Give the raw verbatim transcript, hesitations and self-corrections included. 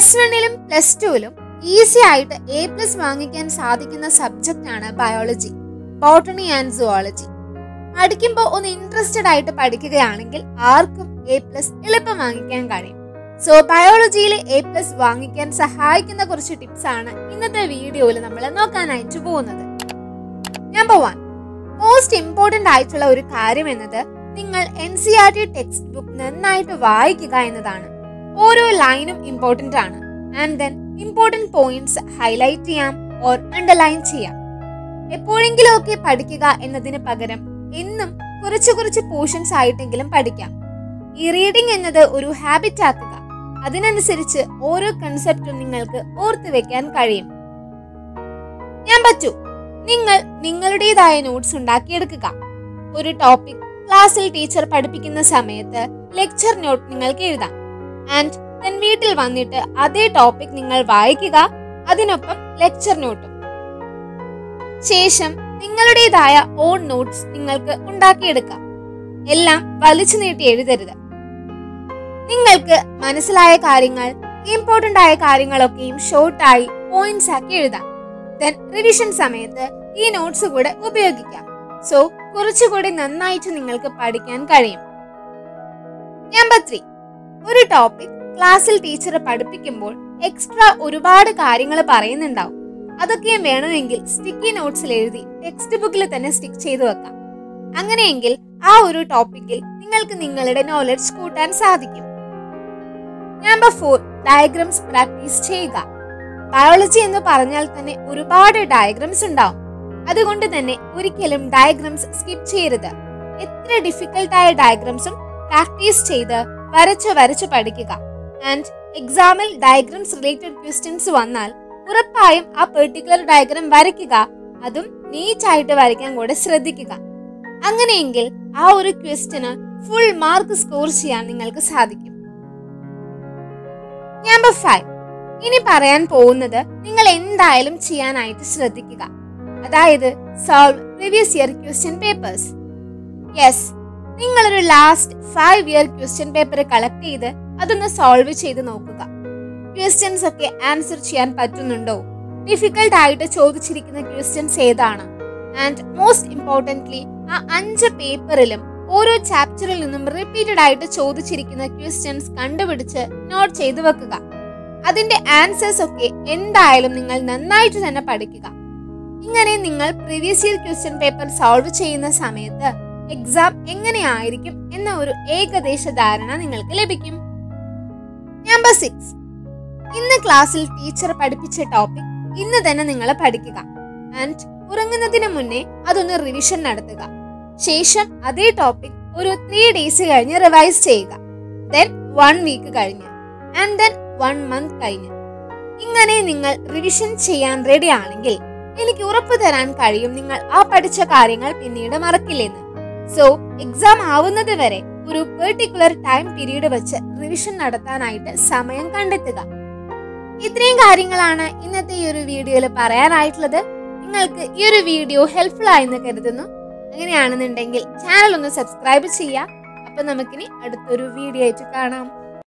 Plus വണ്ണിലും plus ടുവിലും easy ആയിട്ട് എ പ്ലസ് വാങ്ങിക്കാൻ സാധിക്കുന്ന സബ്ജക്റ്റ് ആണ് ബയോളജി, ബോട്ടണി ആൻഡ് സുവോളജി. പഠിക്കുമ്പോൾ ഒന്ന് ഇൻട്രസ്റ്റഡ് ആയിട്ട് പഠിക്കുകയാണെങ്കിൽ ആർക്കും എ പ്ലസ് എളുപ്പം വാങ്ങിക്കാൻ കഴിയും. സോ ബയോളജിയിൽ എ പ്ലസ് വാങ്ങിക്കാൻ സഹായിക്കുന്ന കുറച്ച് ടിപ്സ് ആണ് ഇന്നത്തെ വീഡിയോയിൽ നമ്മൾ നോക്കാനായിട്ട് പോകുന്നത്. നമ്പർ വൺ, മോസ്റ്റ് ഇമ്പോർട്ടന്റ് ആയിട്ടുള്ള ഒരു കാര്യം എന്നത് നിങ്ങൾ N C R T text book നന്നായിട്ട് വായിക്കുക എന്നതാണ്. ഓരോ ലൈനും ഇമ്പോർട്ടന്റ് ആണ്. And then important points highlight ചെയ്യാം ഓർ അണ്ടർലൈൻ ചെയ്യാം. എപ്പോഴെങ്കിലും ഒക്കെ പഠിക്കുക എന്നതിന് പകരം എന്നും കുറച്ച് കുറച്ച് പോർഷൻസ് ആയിട്ടെങ്കിലും പഠിക്കാം. ഈ റീഡിംഗ് എന്നത് ഒരു ഹാബിറ്റ് ആക്കുക. അതിനനുസരിച്ച് ഓരോ കൺസെപ്റ്റും നിങ്ങൾക്ക് ഓർത്തു വെക്കാൻ കഴിയും. നമ്പർ ടു, നിങ്ങൾ നിങ്ങളുടേതായ നോട്ട്സ് ഉണ്ടാക്കിയെടുക്കുക. ഒരു ടോപ്പിക് ക്ലാസ്സിൽ ടീച്ചർ പഠിപ്പിക്കുന്ന സമയത്ത് ലെക്ചർ നോട്ട് നിങ്ങൾക്ക് എഴുതാം. ആൻഡ് ദെൻ വീട്ടിൽ വന്നിട്ട് അതേ ടോപ്പിക് നിങ്ങൾ വായിക്കുക, അതിനൊപ്പം ലെക്ചർ നോട്ടും. ശേഷം നിങ്ങളുടേതായ ഓൺ നോട്ട്സ് നിങ്ങൾക്ക് ഉണ്ടാക്കിയെടുക്കാം. എല്ലാം വലിച്ചു നീട്ടി എഴുതരുത്. നിങ്ങൾക്ക് മനസ്സിലായ കാര്യങ്ങൾ, ഇമ്പോർട്ടന്റ് ആയ കാര്യങ്ങളൊക്കെയും ഷോർട്ടായി പോയിന്റ്സ് ആക്കി എഴുതാം. ദെൻ റിവിഷൻ സമയത്ത് ഈ നോട്ട്സ് കൂടെ ഉപയോഗിക്കാം. സോ കുറച്ചുകൂടി നന്നായിട്ട് നിങ്ങൾക്ക് പഠിക്കാൻ കഴിയും. നമ്പർ ത്രീ, ഒരു ടോപ്പിക് ക്ലാസ്സിൽ ടീച്ചർ പഠിപ്പിക്കുമ്പോൾ എക്സ്ട്രാ ഒരുപാട് കാര്യങ്ങൾ പറയുന്നുണ്ടാവും. അതൊക്കെയും വേണമെങ്കിൽ സ്റ്റിക്കി നോട്ട്സിൽ എഴുതി ടെക്സ്റ്റ് ബുക്കിൽ തന്നെ സ്റ്റിക്ക് ചെയ്തു വെക്കാം. അങ്ങനെയെങ്കിൽ ആ ഒരു ടോപ്പിക്കിൽ നിങ്ങൾക്ക് നിങ്ങളുടെ നോളജ് കൂട്ടാൻ സാധിക്കും. നമ്പർ ഫോർ, ഡയഗ്രംസ് പ്രാക്ടീസ് ചെയ്യുക. ബയോളജി എന്ന് പറഞ്ഞാൽ തന്നെ ഒരുപാട് ഡയഗ്രംസ് ഉണ്ടാവും. അതുകൊണ്ട് തന്നെ ഒരിക്കലും ഡയഗ്രംസ് സ്കിപ്പ് ചെയ്യരുത്. എത്ര ഡിഫിക്കൽട്ടായ ഡയഗ്രംസും പ്രാക്ടീസ് ചെയ്ത് വരച്ച് വരച്ച് പഠിക്കുക. ആൻഡ് എക്സാമിൽ ഡയഗ്രംസ് റിലേറ്റഡ് ക്വസ്റ്റ്യൻസ് വന്നാൽ ഉറപ്പായും ആ പെർട്ടിക്കുലർ ഡയഗ്രം വരയ്ക്കുക. അതും നീറ്റ് ആയിട്ട് വരയ്ക്കാൻ കൂടെ ശ്രദ്ധിക്കുക. അങ്ങനെയെങ്കിൽ ആ ഒരു ക്വസ്റ്റ്യന് ഫുൾ മാർക്ക് സ്കോർ ചെയ്യാൻ നിങ്ങൾക്ക് സാധിക്കും. നമ്പർ ഫൈവ്, ഇനി പറയാൻ പോകുന്നത് നിങ്ങൾ എന്തായാലും ചെയ്യാനായിട്ട് ശ്രദ്ധിക്കുക. അതായത് solve previous year question papers. Yes, നിങ്ങളൊരു last five year question paper collect ചെയ്ത് അതൊന്ന് സോൾവ് ചെയ്ത് നോക്കുക. ക്വസ്റ്റ്യൻസ് ഒക്കെ ആൻസർ ചെയ്യാൻ പറ്റുന്നുണ്ടോ? ഡിഫിക്കൽട്ട് ആയിട്ട് ചോദിച്ചിരിക്കുന്ന ക്വസ്റ്റ്യൻസ് ഏതാണ്? ആൻഡ് മോസ്റ്റ് ഇമ്പോർട്ടന്റ്ലി ആ അഞ്ച് പേപ്പറിലും ഓരോ ചാപ്റ്ററിൽ നിന്നും റിപ്പീറ്റഡ് ആയിട്ട് ചോദിച്ചിരിക്കുന്ന ക്വസ്റ്റ്യൻസ് കണ്ടുപിടിച്ച് നോട്ട് ചെയ്തു വെക്കുക. അതിന്റെ ആൻസേഴ്സ് ഒക്കെ എന്തായാലും നിങ്ങൾ നന്നായിട്ട് തന്നെ പഠിക്കുക. ഇങ്ങനെ നിങ്ങൾ previous year question paper solve ചെയ്യുന്ന സമയത്ത് എക്സാം എങ്ങനെയായിരിക്കും എന്ന ഒരു ഏകദേശ ധാരണ നിങ്ങൾക്ക് ലഭിക്കും. നമ്പർ സിക്സ്, ഇന്ന് ക്ലാസ്സിൽ ടീച്ചർ പഠിപ്പിച്ച ടോപ്പിക് ഇന്ന് തന്നെ നിങ്ങൾ പഠിക്കുക. ആൻഡ് ഉറങ്ങുന്നതിന് മുന്നേ അതൊന്ന് റിവിഷൻ നടത്തുക. ശേഷം അതേ ടോപ്പിക് ഒരു ത്രീ ഡേയ്സ് കഴിഞ്ഞ് റിവൈസ് ചെയ്യുക. ദെൻ വൺ വീക്ക് കഴിഞ്ഞ് ആൻഡ് ദെൻ വൺ മന്ത് കഴിഞ്ഞ്. ഇങ്ങനെ നിങ്ങൾ റിവിഷൻ ചെയ്യാൻ റെഡി ആണെങ്കിൽ എനിക്ക് ഉറപ്പു തരാൻ കഴിയും നിങ്ങൾ ആ പഠിച്ച കാര്യങ്ങൾ പിന്നീട് മറക്കില്ലെന്ന്. സോ എക്സാം ആവുന്നത് വരെ ഒരു പെർട്ടിക്കുലർ ടൈം പീരീഡ് വെച്ച് റിവിഷൻ നടത്താനായിട്ട് സമയം കണ്ടെത്തുക. ഇത്രയും കാര്യങ്ങളാണ് ഇന്നത്തെ ഈ ഒരു വീഡിയോയിൽ പറയാനായിട്ടുള്ളത്. നിങ്ങൾക്ക് ഈ ഒരു വീഡിയോ ഹെൽപ്ഫുൾ ആയെന്ന് കരുതുന്നു. അങ്ങനെയാണെന്നുണ്ടെങ്കിൽ ചാനൽ ഒന്ന് സബ്സ്ക്രൈബ് ചെയ്യുക. അപ്പൊ നമുക്കിനി അടുത്തൊരു വീഡിയോ ആയിട്ട് കാണാം.